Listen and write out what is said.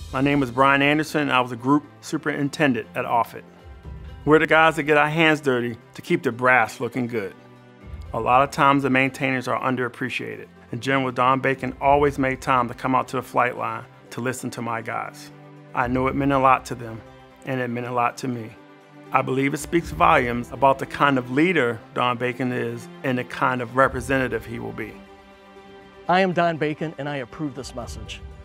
My name is Brian Anderson, and I was a group superintendent at Offutt. We're the guys that get our hands dirty to keep the brass looking good. A lot of times the maintainers are underappreciated, and General Don Bacon always made time to come out to the flight line to listen to my guys. I know it meant a lot to them, and it meant a lot to me. I believe it speaks volumes about the kind of leader Don Bacon is and the kind of representative he will be. I am Don Bacon, and I approve this message.